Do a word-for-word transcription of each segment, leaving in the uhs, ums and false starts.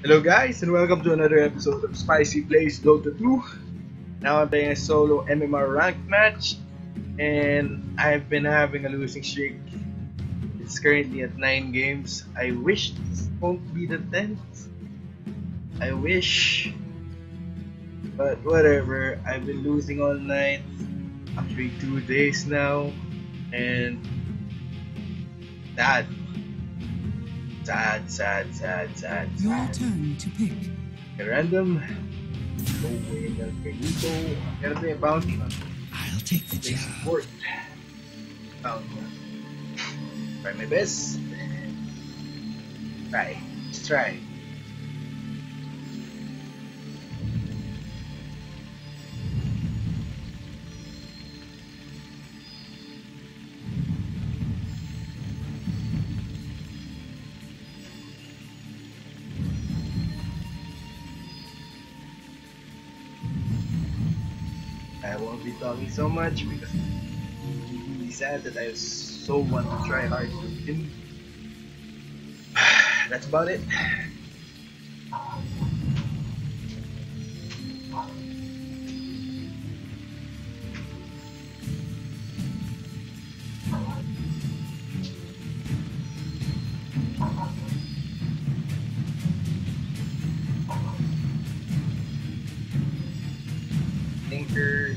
Hello guys and welcome to another episode of Spicy Plays Dota two. Now I'm playing a solo M M R ranked match and I've been having a losing streak. It's currently at nine games. I wish this won't be the tenth. I wish. But whatever, I've been losing all night. Actually two days now. And sad. Sad, sad, sad, sad, sad. Your turn to pick. A random. Go away, Galperito. I'm gonna play a bounty. I'll take the Play job. support. Bounty. Try my best. Try. Just try. I won't be talking so much because it's really sad that I so want to try hard to win. That's about it. Thinker.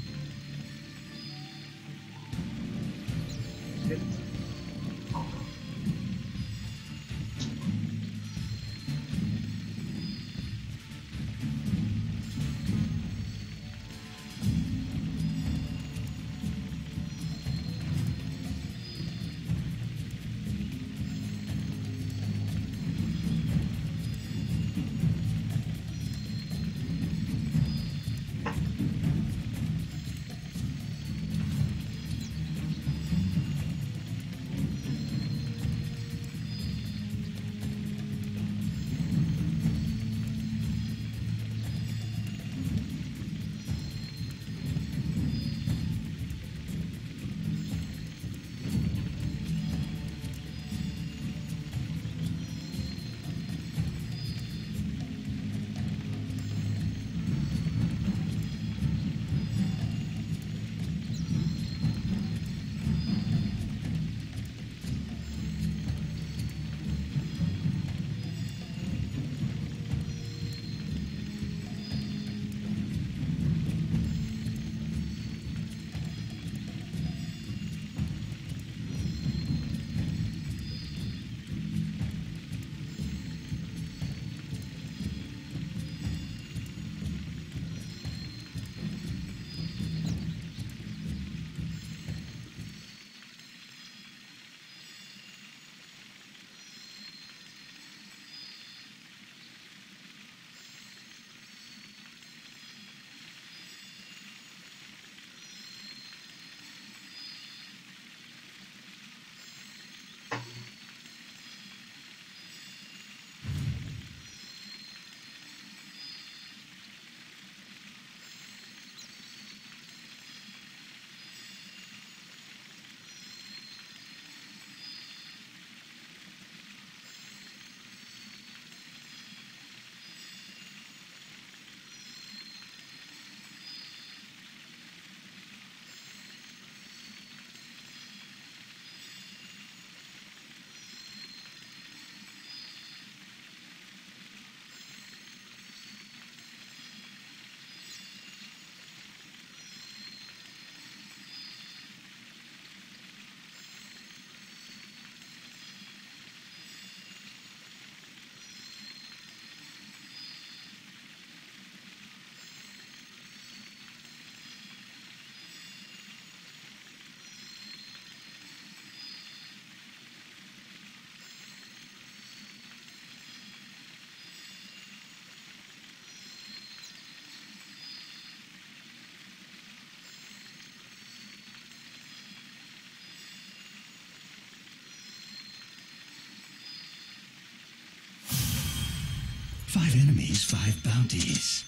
Five enemies, five bounties.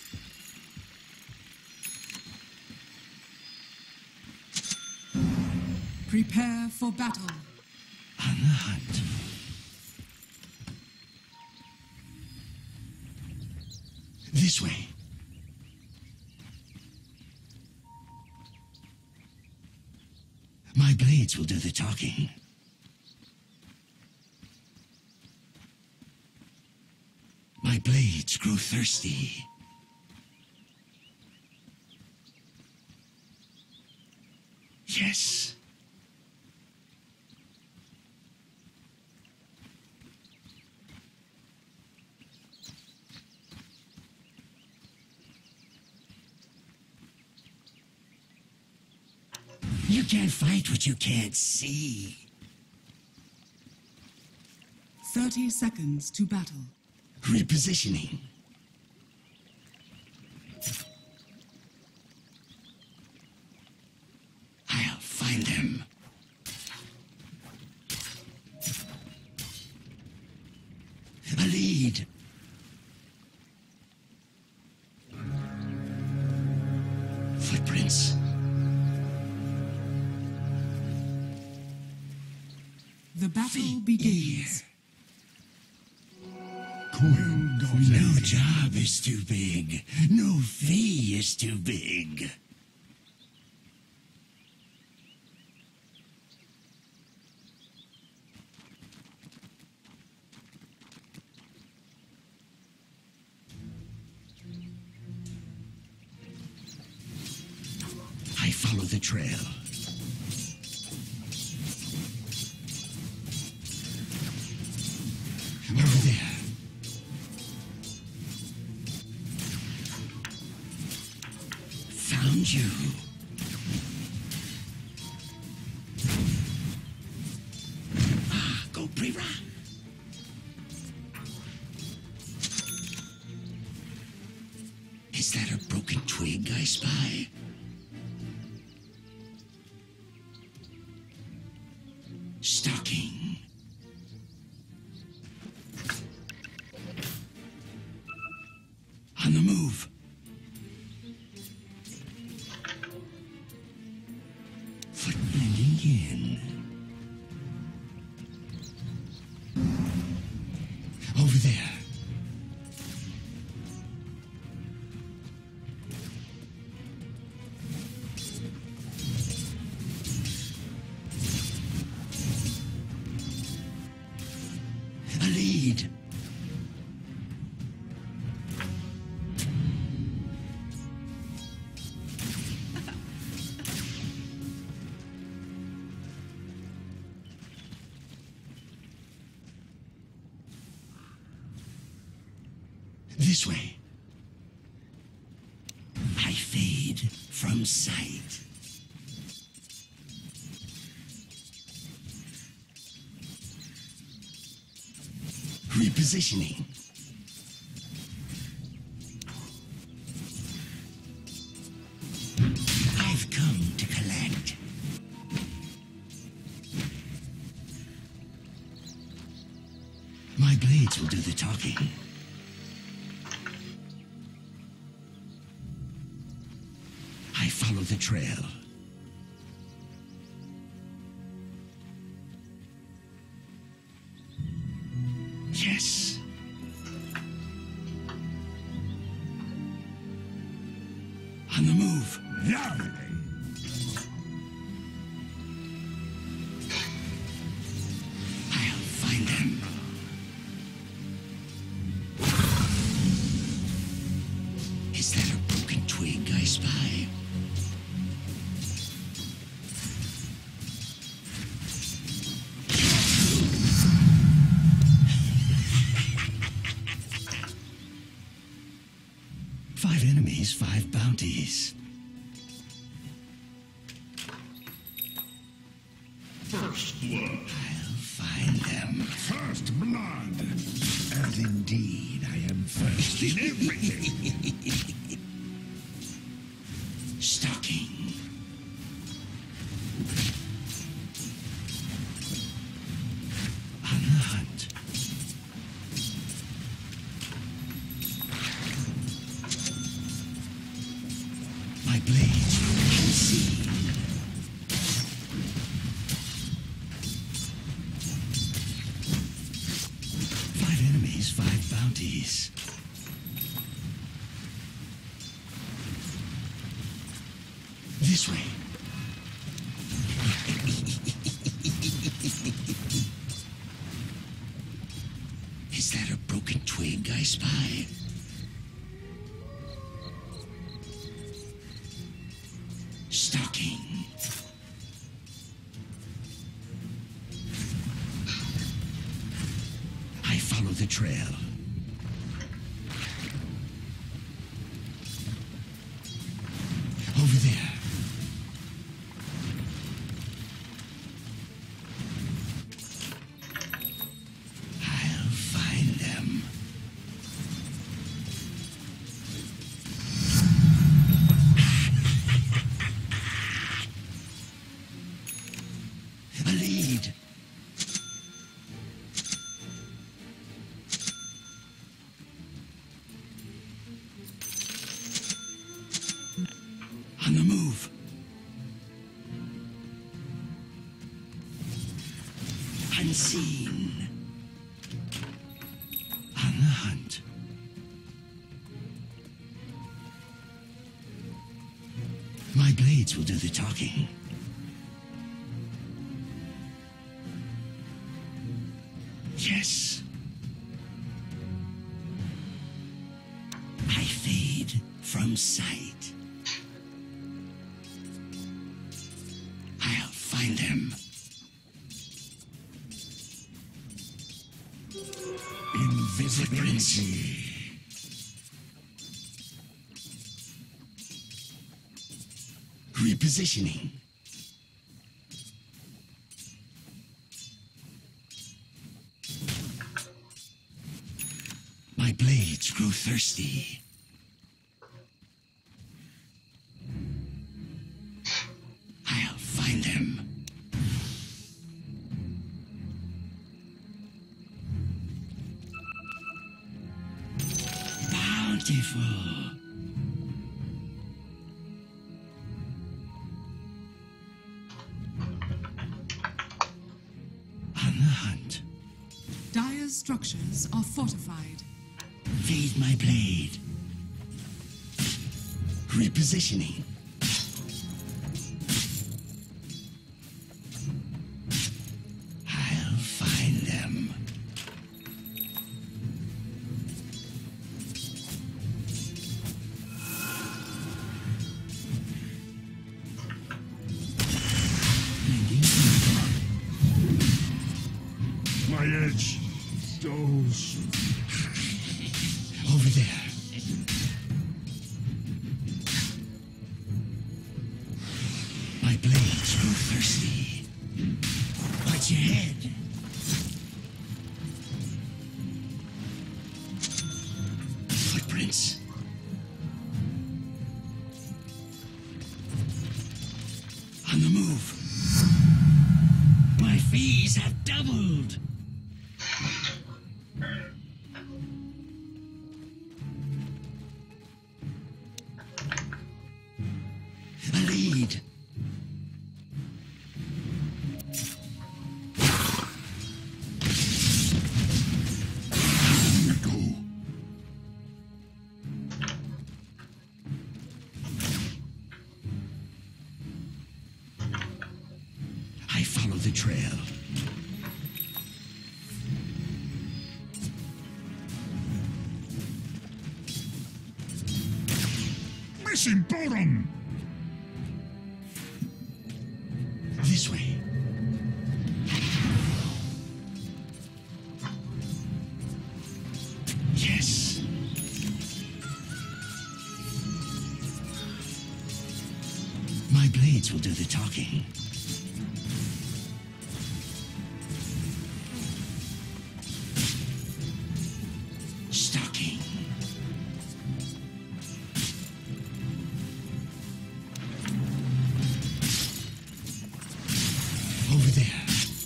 Prepare for battle. On the hunt. This way. My blades will do the talking. My blades grow thirsty. Yes. You can't fight what you can't see. Thirty seconds to battle. Repositioning. I'll find them. A lead. Footprints. The battle begins. No job is too big. No fee is too big. I follow the trail. Over there. Found you. Ah, go pre-ra. Is that a broken twig I spy? Stalking. On the move. Foot blending in. Over there. A lead. This way. I fade from sight. Repositioning. I've come to collect. My blades will do the talking. I follow the trail. Yes. On the move. Lovely. I'll find them. Is that a broken twig I spy? Five enemies, five bounties. First blood. I'll find them. First blood. As indeed I am first in everything. Stalking. On the hunt. My blades can see. Five enemies, five bounties. This way. Is that a broken twig I spy? Stalking. I follow the trail. Over there. I'll find them. A lead. On the move. Unseen. On the hunt. My blades will do the talking. Yes. I fade from sight. I'll find them. Invisibility. Repositioning. My blades grow thirsty. I'll find them. Bountiful. On the hunt. Dire's structures are fortified. Fade my blade. Repositioning. I'll find them. My edge. Those. Over there. My blades grow thirsty. Watch your head. Footprints. On the move. My fees have doubled. A lead. Here we go. I follow the trail. Missing bottom. This way. Yes. My blades will do the talking. Stalking. Over there.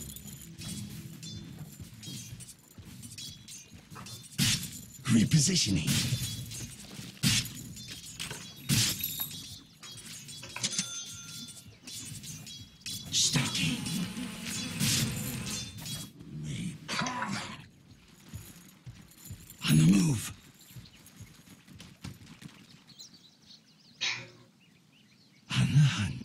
Repositioning. Stalking. On the move. On the hunt.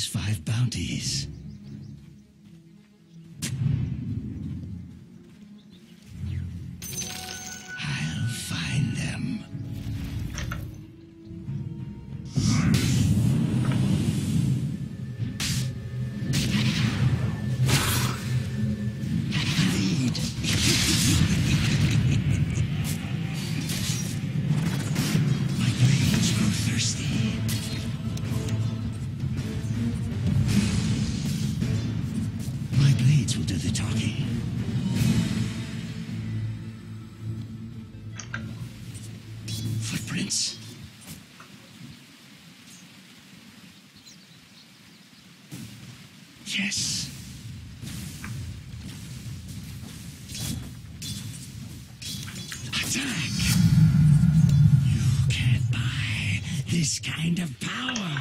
his five bounties. I'll find them. Lead. My blades grow thirsty. My blades will do the talking. Footprints. Yes. Attack! You can't buy this kind of power.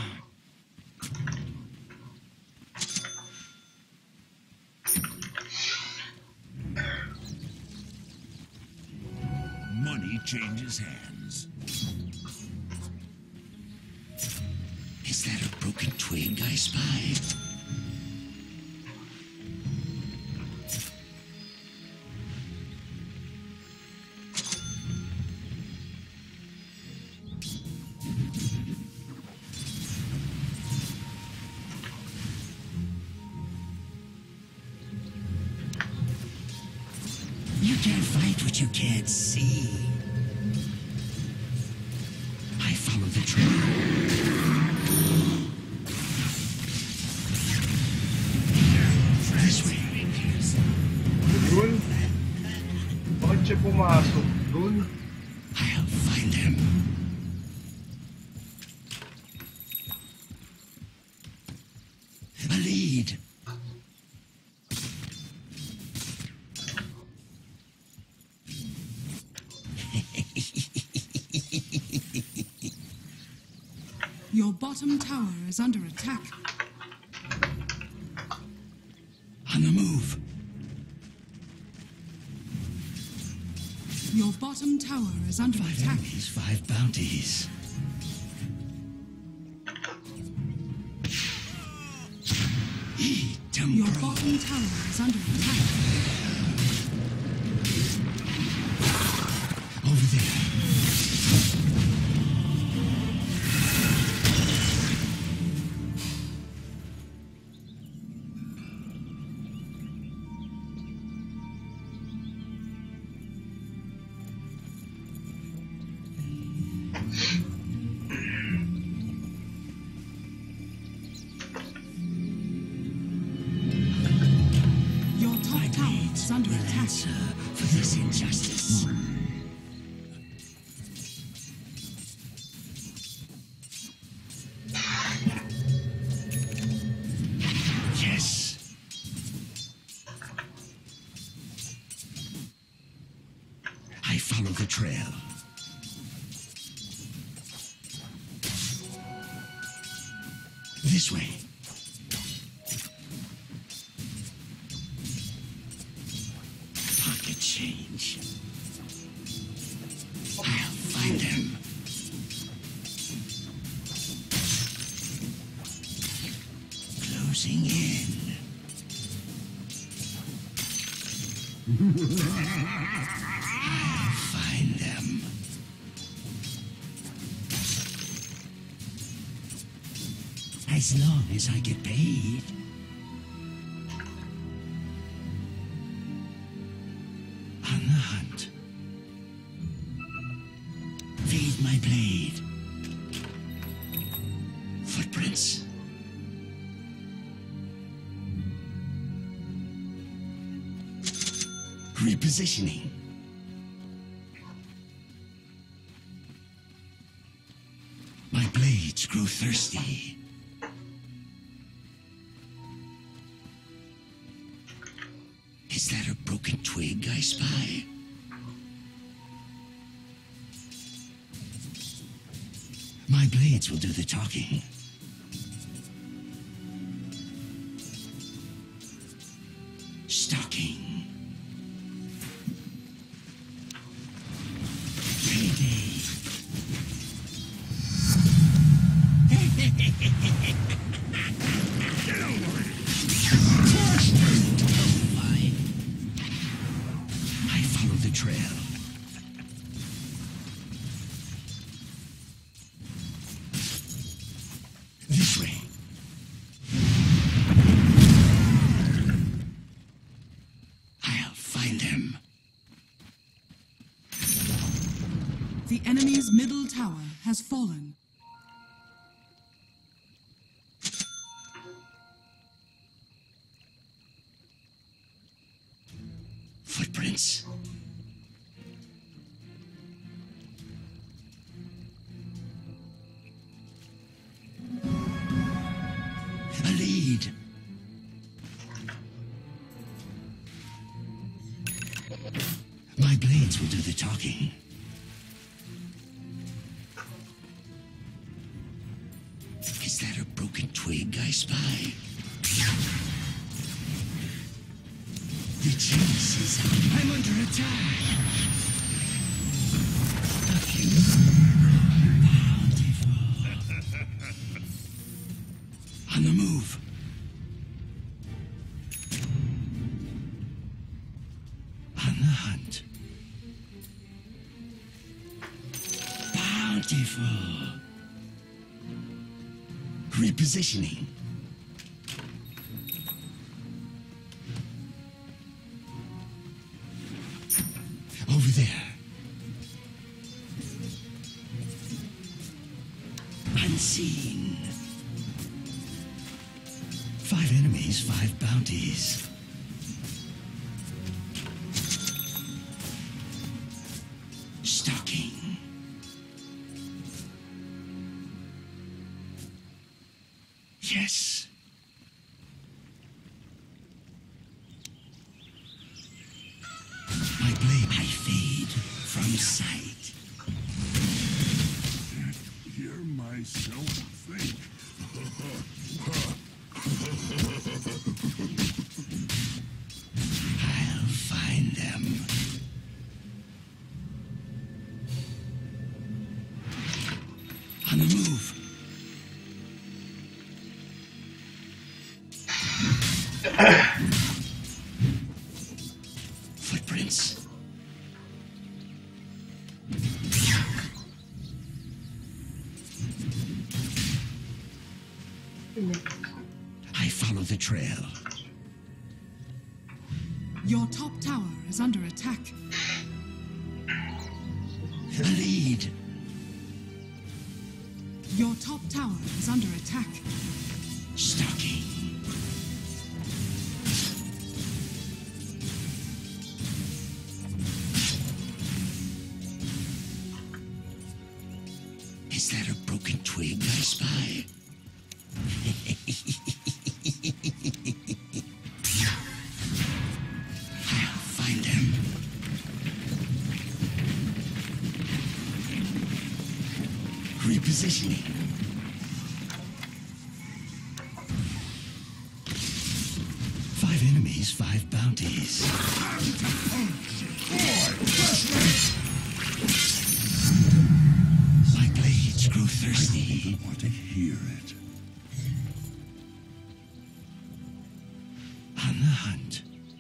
Money changes hands. Is that a broken twig I spy? You can't fight what you can't see. I follow the trail. This way. Dun? Bakit siya pumasok dun? I'll find him. A lead. Your bottom tower is under attack. On the move. Your bottom tower is under Five attack. enemies, five bounties. Eat them, Your bro. bottom tower is under attack. Over there. Your top My tower blades is under will attack. answer for this injustice. Yes. I follow the trail. This way. Pocket change. I'll find him. Closing in. I'll find them. As long as I get paid. On the hunt. Feed my blade. Footprints. Repositioning. My blades grow thirsty. Is that a broken twig I spy? My blades will do the talking. Stalking. Payday. trail. This way. I'll find them. The enemy's middle tower has fallen. Footprints. A lead. My blades will do the talking. Is that a broken twig I spy? The chase is on. I'm under attack. On the move. On the hunt. Bountiful. Repositioning. Over there. Unseen. Five enemies, five bounties. Stalking. Yes. My blade, I fade from sight. Hear myself think. I'll find them. On the move. Footprints. I follow the trail. Your top tower is under attack. A lead. Your top tower is under attack. Stalking. Is that a broken twig I spy? I'll find them. Repositioning. Five enemies, five bounties. My blades grow thirsty. I want to hear it. On the hunt.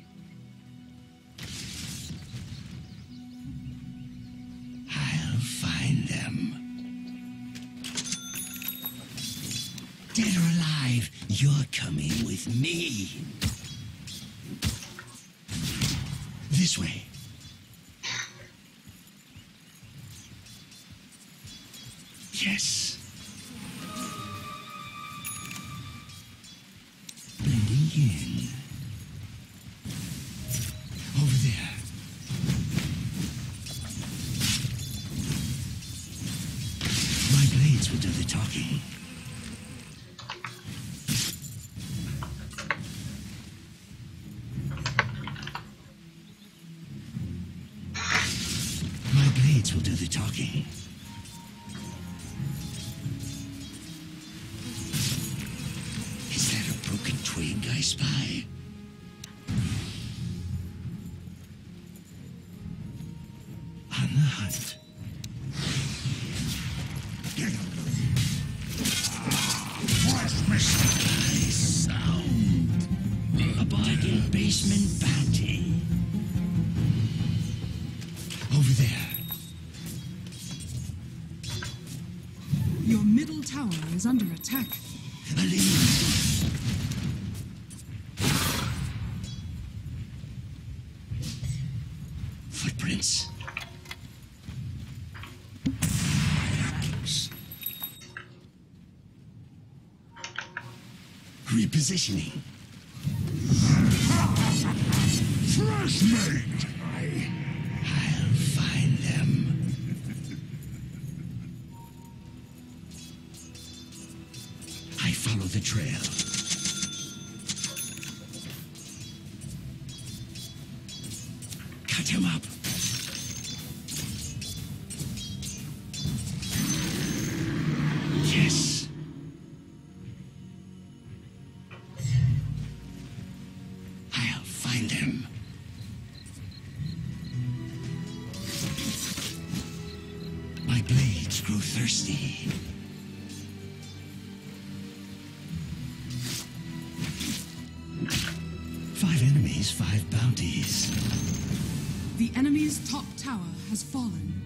I'll find them. Dead or alive, you're coming with me. This way. Yes. Blending in. Over there. My blades will do the talking. My blades will do the talking. Is that a broken twig I spy? On the hunt. Watch me. Sound. A bargain basement bounty. tower is under attack. A lead. Footprints. Repositioning. Fresh made! I, I'll find them. I follow the trail. Cut him up. Yes. I'll find him. My blades grow thirsty. Five enemies, five bounties. The enemy's top tower has fallen.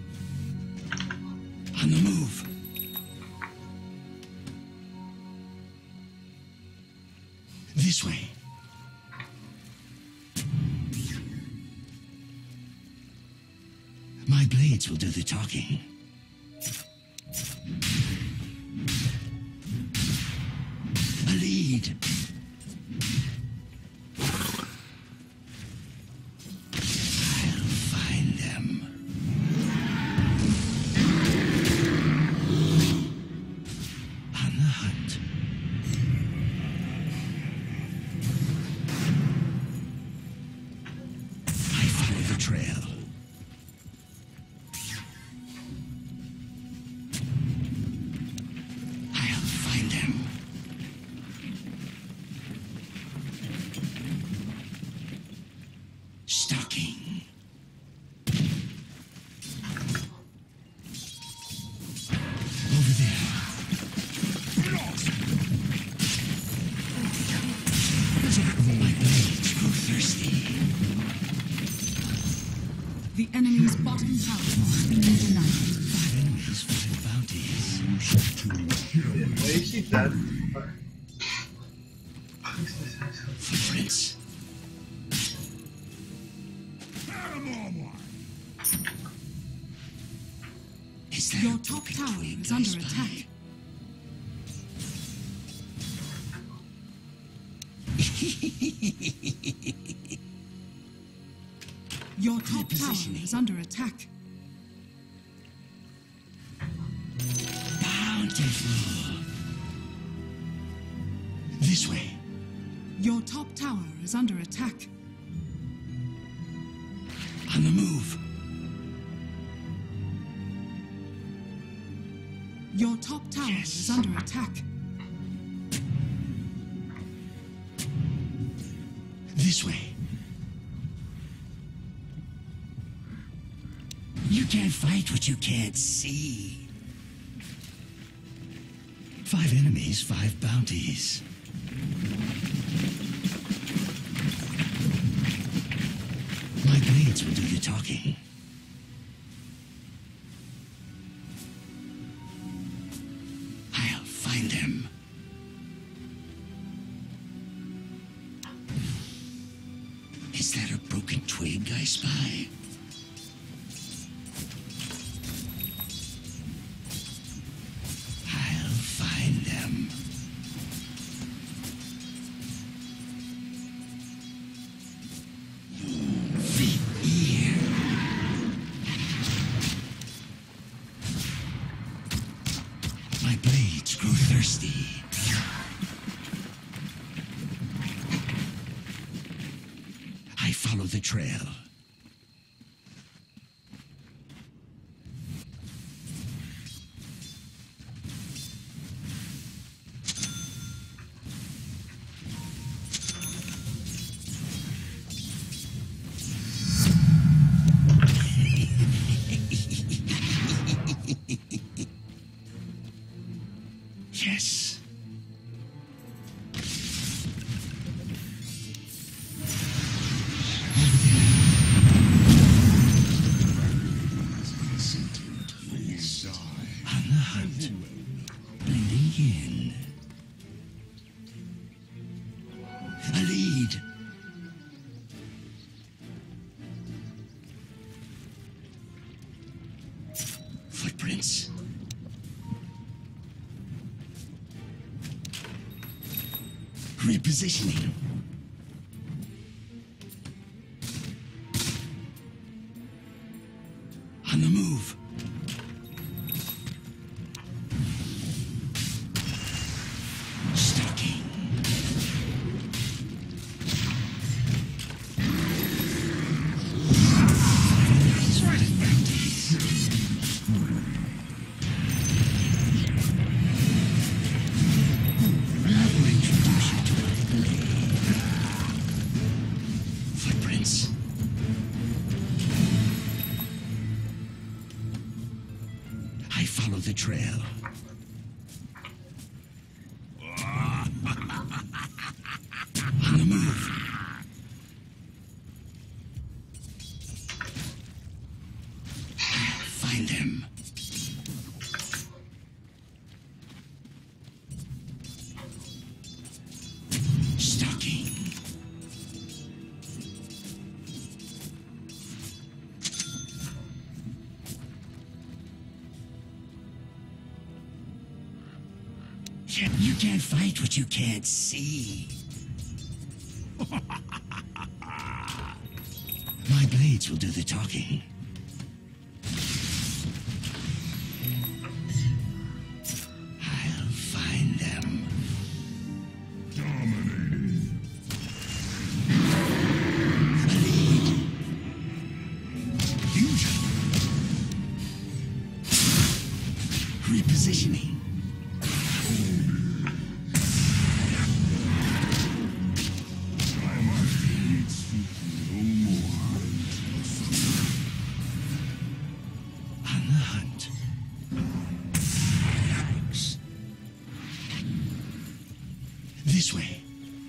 On the move. This way. My blades will do the talking. A lead. I'll find them. On the hunt. I follow the trail. I'll find them. Stalking. Over there. My blades grow thirsty. The enemy's bottom tower has been denied. Five enemies, five bounties. Why is she that? Footprints. Is that Your a top broken tower twig is I under spy? attack. Your top tower Repositioning. is under attack. Bountiful. This way. Your top tower is under attack. On the move. Your top tower Yes. is under attack. This way. You can't fight what you can't see. Five enemies, five bounties. My blades will do the talking. I'll find them. Is that a broken twig I spy? I'll find them. Feet here. My blades grow thirsty. I follow the trail. Yes. Over there. Footprints. Repositioning. On the move. Stalking. Footprints. I follow the trail. On the move. Find them. Stalking. You can't fight what you can't see. My blades will do the talking. I'll find them. Dominating. A lead. Fusion. Repositioning. On the hunt. This way.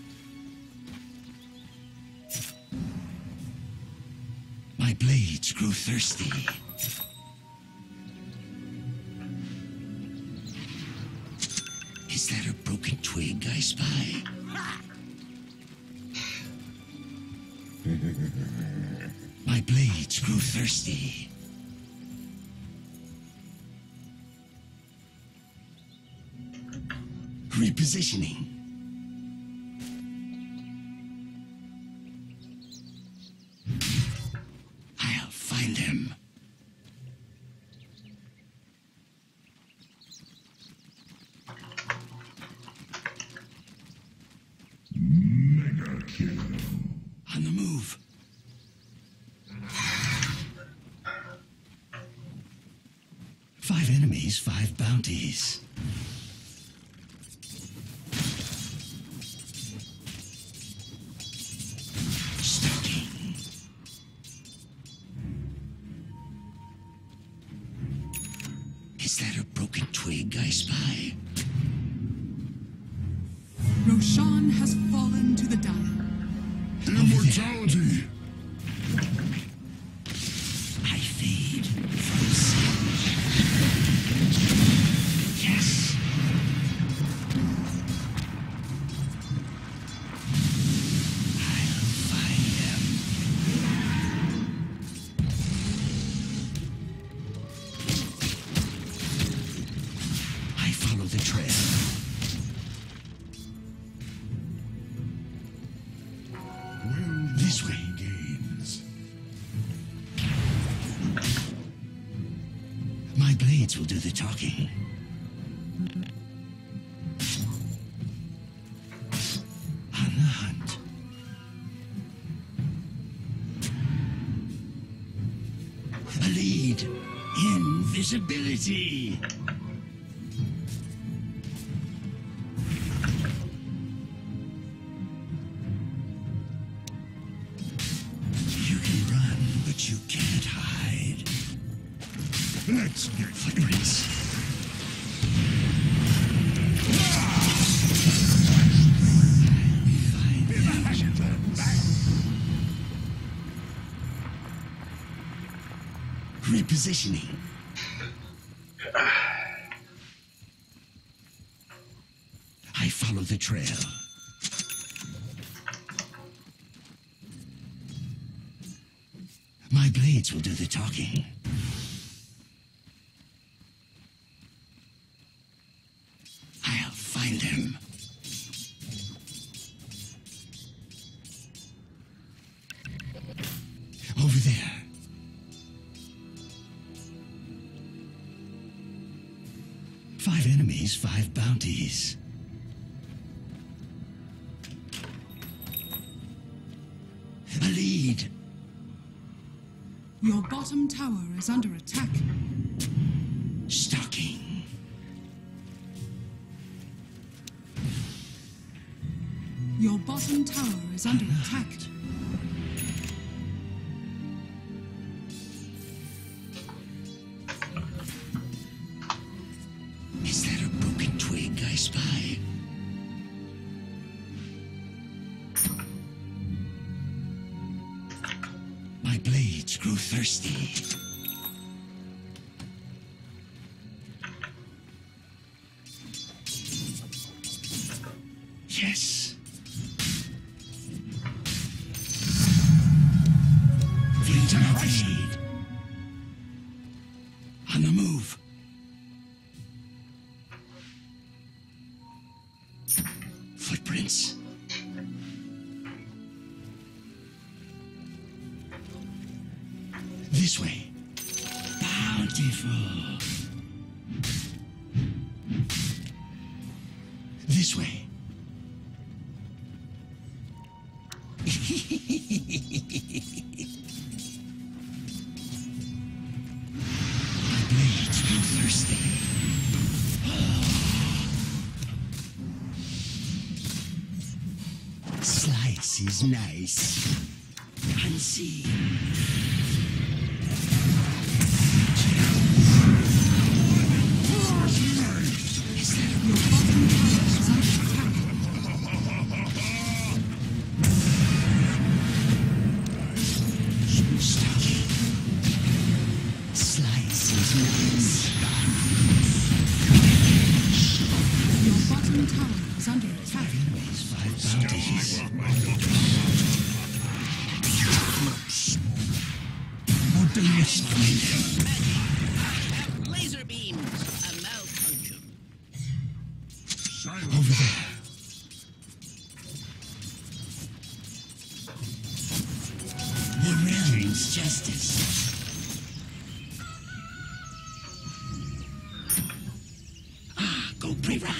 My blades grow thirsty. Is that a broken twig I spy? My blades grow thirsty. Repositioning. I'll find them. Mega kill. On the move. Five enemies, five bounties. Stalking. Is that a broken twig I spy? Roshan has fallen to the dial. Immortality. I fade from sight. Yes. I'll find them. I follow the trail. Well, This way. gains. My blades will do the talking. On the hunt. A lead. Invisibility. You can run, but you can't hide. Let's get Footprints. Repositioning. I follow the trail. My blades will do the talking. enemies, five bounties. A lead. Your bottom tower is under attack. Stalking. Your bottom tower is under attack. Is that a broken twig I spy? My blades grow thirsty. Yes. Fleet on blade. On the move. Footprints. This way. Bountiful. This way. My blades grow thirsty. Slice is nice. Unseen. Your bottom tower is under attack. Stalking. Slice is nice. Your bottom tower is under attack. Enemies, five bounties. More delicious. Laser beams. A malfunction. Over there. The realm's justice. Ah, go pre-ra.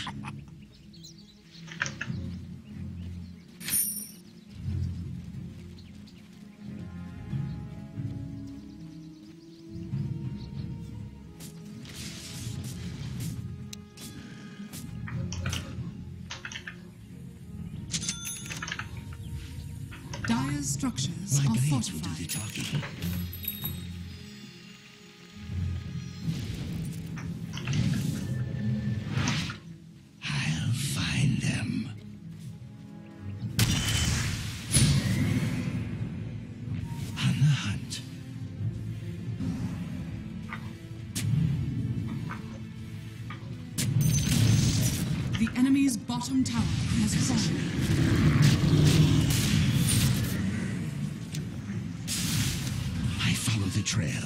Dire's structures My are blades will do the fortified. talking. I'll find them. On the hunt. The enemy's bottom tower has fallen. I follow the trail.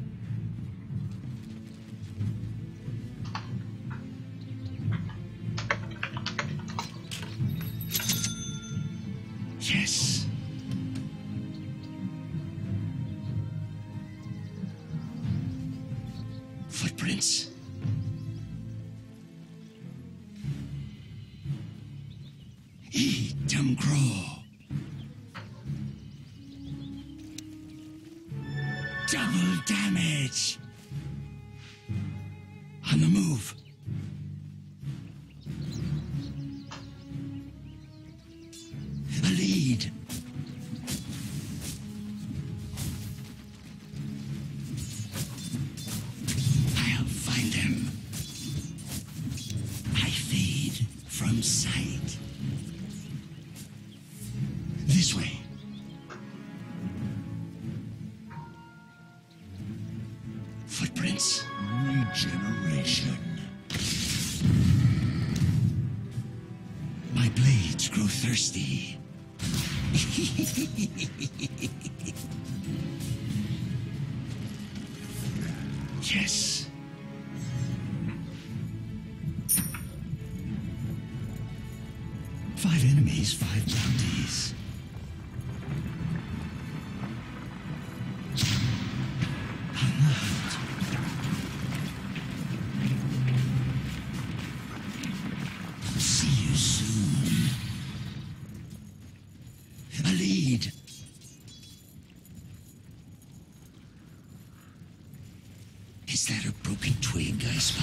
Yes. Footprints. Eat them grow. Double damage. On the move. A lead. I'll find them. I fade from sight. This way. Footprints. Regeneration. My blades grow thirsty. Yes. Five enemies, five bounties. On the hunt. Is that a broken twig I spy?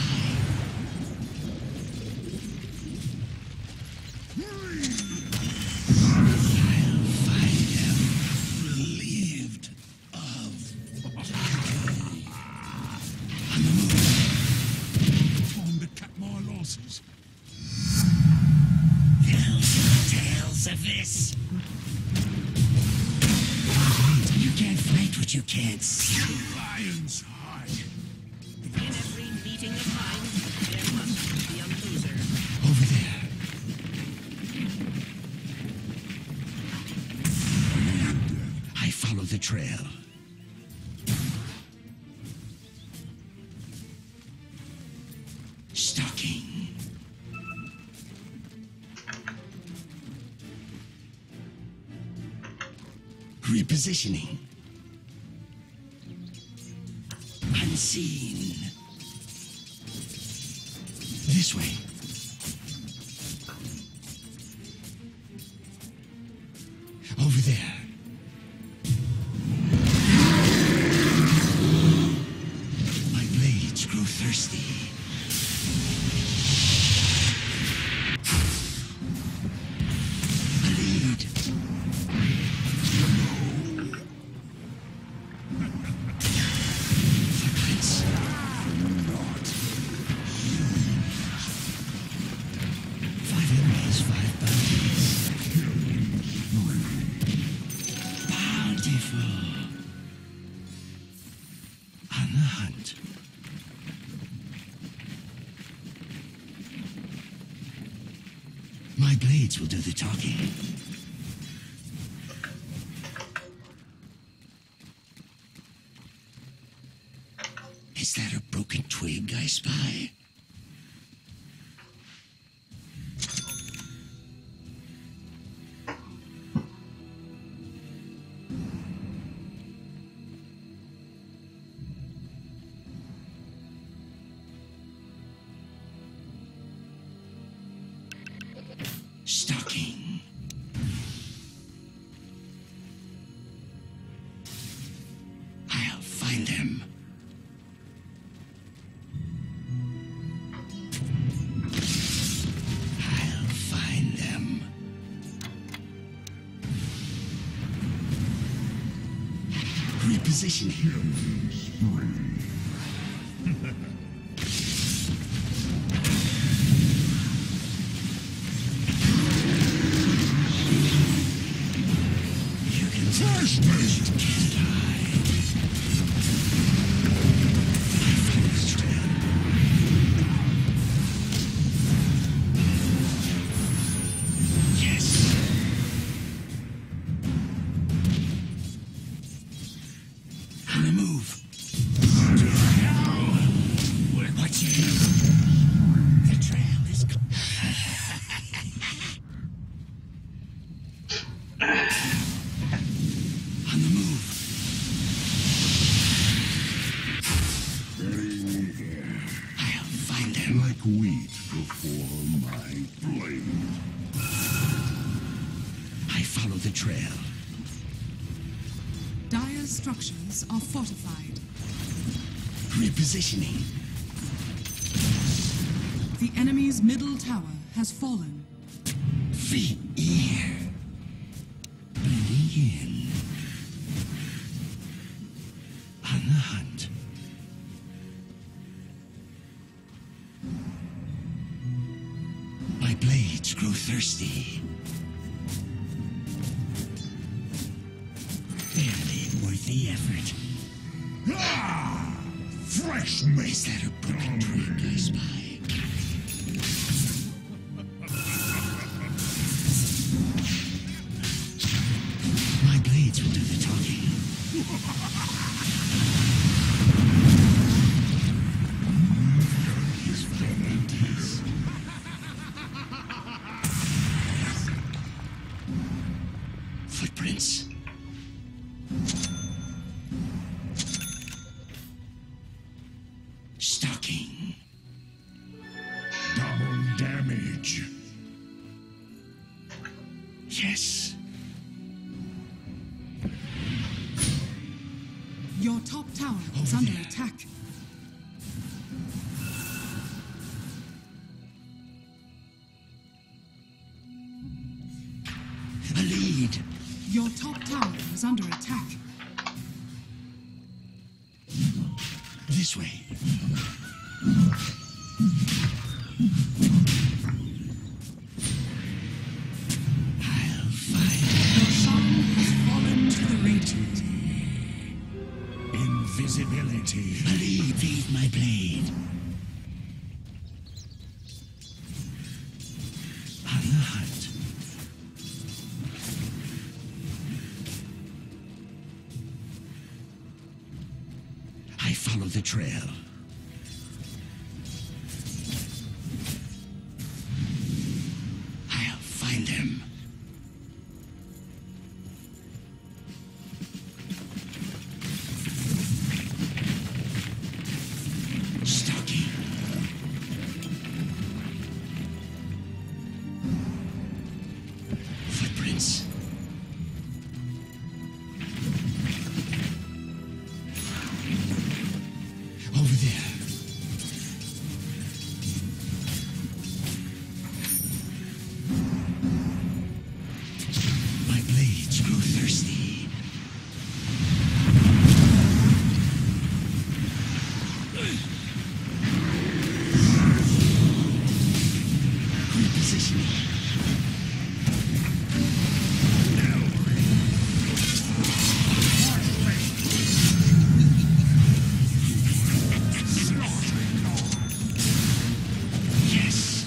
I'll find them relieved of decay. On the move. Time to cut my losses. Tales, tales of this. You can't fight what you can't see. Lion's hide. In every meeting of minds, there must be a loser. Over there. I follow the trail. Stalking. Repositioning. Unseen. This way. Over there. My blades grow thirsty. A lead. Footprints. Five enemies, five bounties. Bountiful. On the hunt. My blades will do the talking. Is that a broken twig I spy? Stalking. I'll find them. I'll find them. Repositioning. You can Fresh touch meat. me, can't hide. I follow the trail. Yes. On the move. Watch it. The trail is. On the move. Getting here. I'll find them. Like wheat before my blade. I follow the trail. Dire's structures are fortified. Repositioning. The enemy's middle tower has fallen. Feet ear. Blending in. On the hunt. My blades grow thirsty. Barely worth the effort. Ah! Fresh Is meat. that a broken twig I spy? My blades will do the talking. His bounties. Footprints. Stalking. Double damage. Yes. Your top tower is Over under there. attack. tower is under attack. This way. I'll find Your son has fallen to the radiant. invisibility. Leave my blade. On the hunt. I follow the trail. I'll find him. Stalking. Footprints. Over there. My blades grow thirsty. Repositioning. Yes.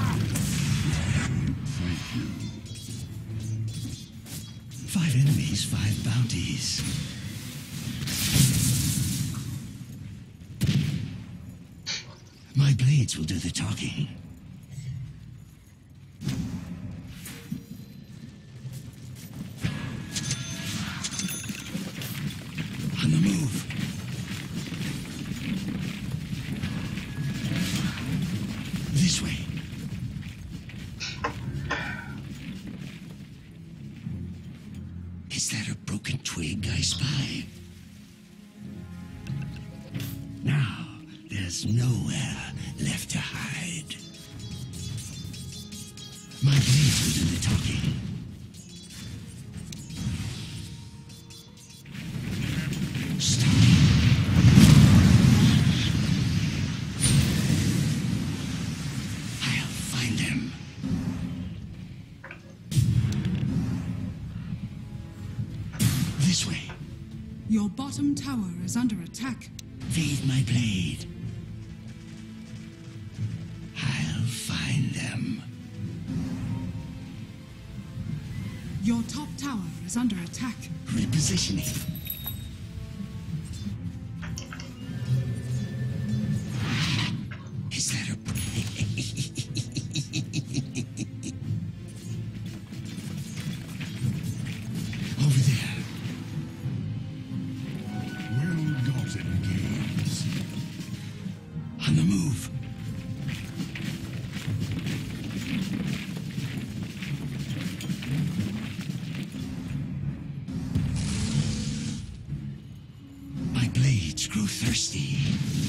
Five enemies, five bounties. My blades will do the talking. On the move. This way. Is that a broken twig I spy? Now, there's nowhere left to hide. My blades will do the talking. Stalking. I'll find him. This way. Your bottom tower is under attack. Feed my blade. I'll find them. Your top tower is under attack. Repositioning. Is that a... Over there. Well-gotten gains. On the move. My blades grow thirsty.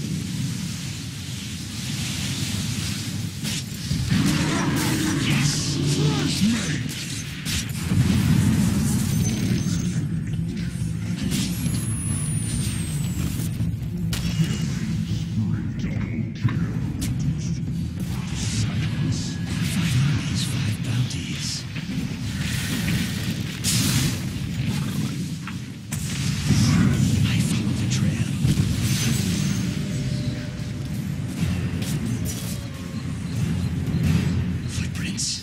Yes. Five enemies, five bounties. I follow the trail. Footprints.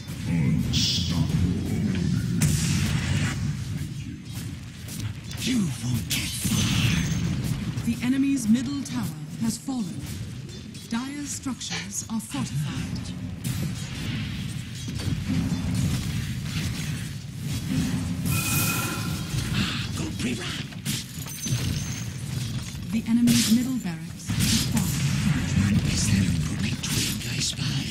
You won't get far. The enemy's middle tower has fallen. Dire's structures are fortified. Go pre-run. The enemy's middle barracks has fallen. Is that a broken twig I spy?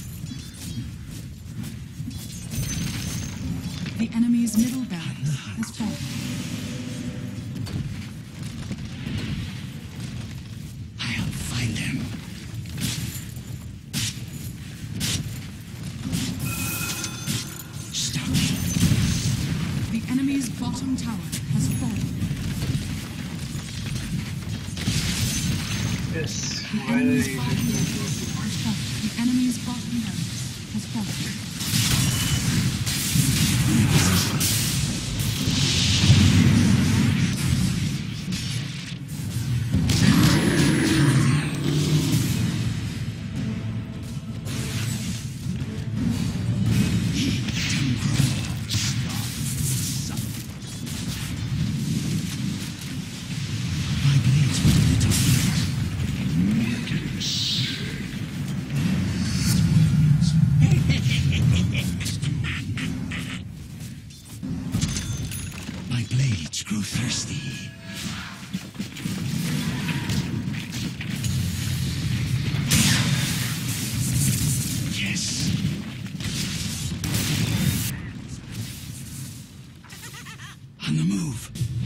The enemy's middle barracks has fallen. I'll find them. Stalking. The enemy's bottom tower has fallen. Yes. The enemy's bottom barracks has fallen. The enemy's bottom barracks has fallen. My blades grow thirsty. Yes. On the move.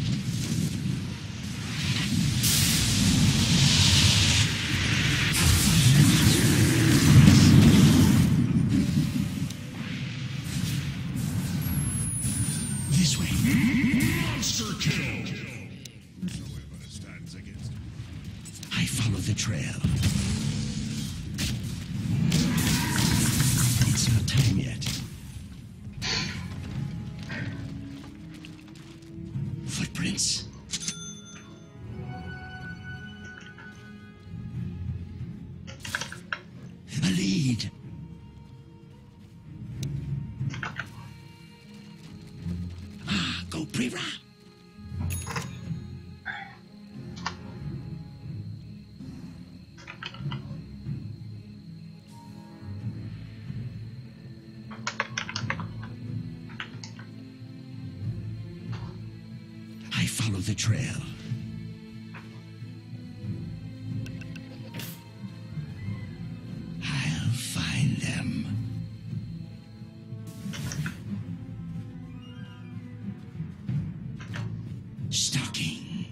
This way. Monster kill! No ever stands against it. I follow the trail. It's not time yet. Footprints. A lead. Ah, go Prira. I follow the trail. I'll find them. Stalking.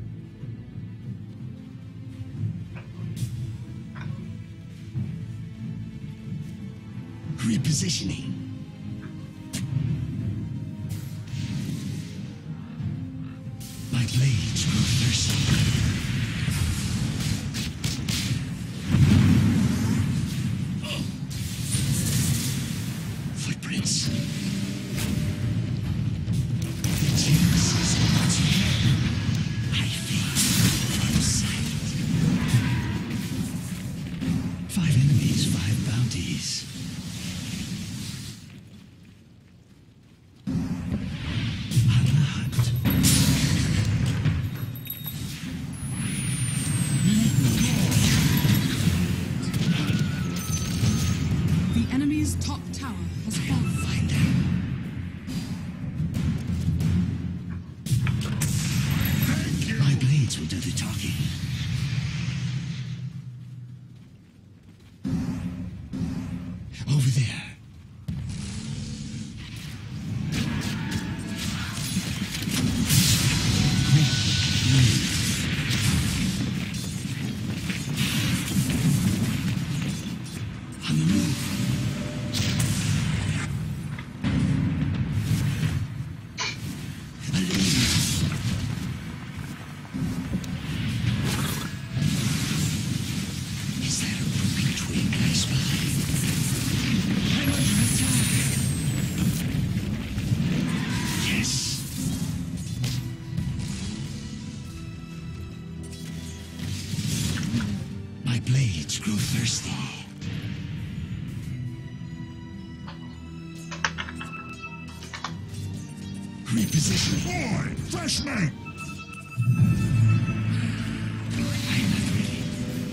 Repositioning. My blades grow thirsty. Footprints. The juice is not here. I feel from sight. Five enemies, five bounties. On the hunt. The enemy's top tower has fallen. Find them. My blades will do the talking. Over there. On the move. A lead. Is that a broken twig I spy? I'm under attack. Yes. My blades grow thirsty. Repositioning. Boy, fresh mate! I'm not ready.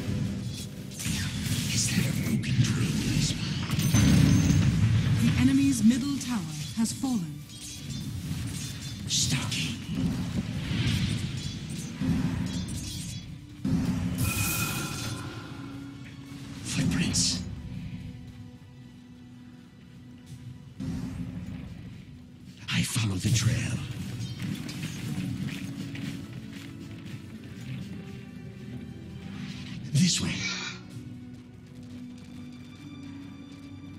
Is that a broken twig I spy? The enemy's middle tower has fallen. Stalking. Footprints. I follow the trail. This way.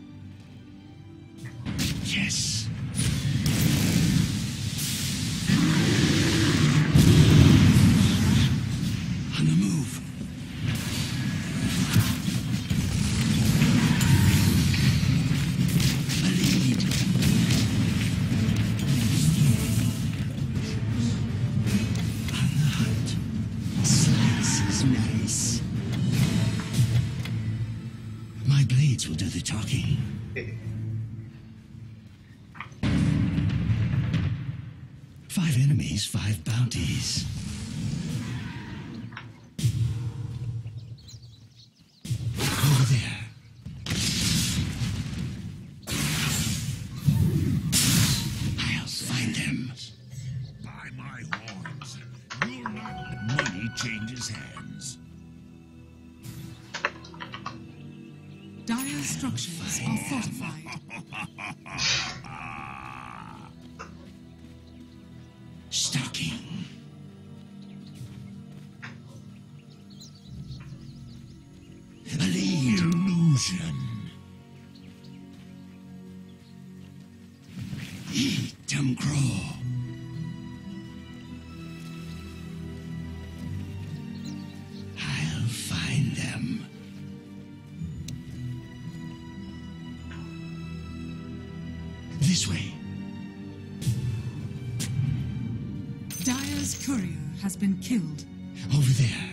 Yes. enemies, five bounties. Over there. I'll find them. By my horns, you'll not. Money changes hands. Dire's structures are fortified. Stalking. A lead. Illusion. Eat them crow. I'll find them. This way. Dire's courier has been killed. Over there.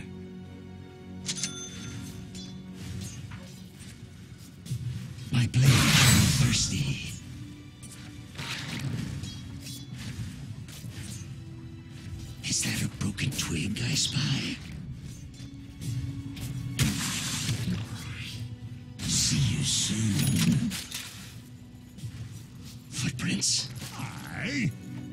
My blade is thirsty. Is that a broken twig I spy? See you soon. Footprints. I.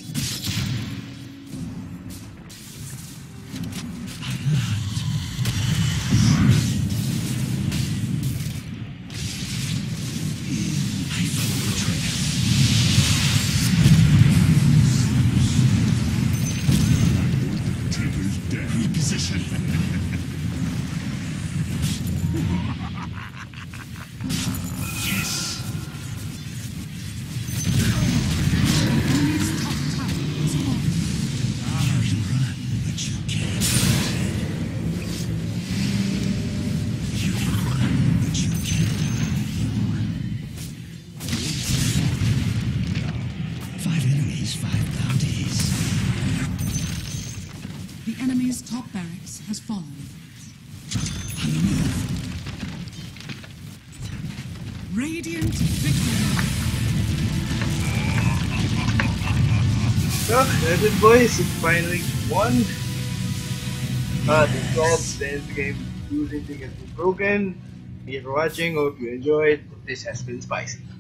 The enemy's top barracks has fallen. Radiant victory. So, that's it boys, we finally won. Uh, the twelve stands the game losing thing has been broken. Thank you for watching, hope you enjoyed. This has been Spicy.